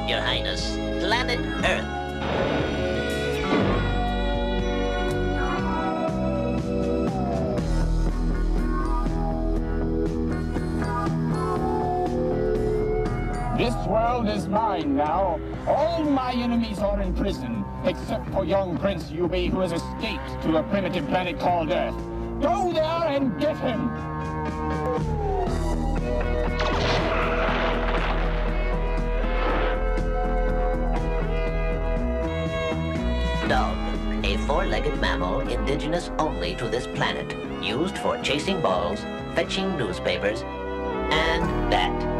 Your Highness, planet Earth. This world is mine now. All my enemies are in prison, except for young Prince Yubi, who has escaped to a primitive planet called Earth. Go there and get him! Dog, a four-legged mammal indigenous only to this planet, used for chasing balls, fetching newspapers, and that.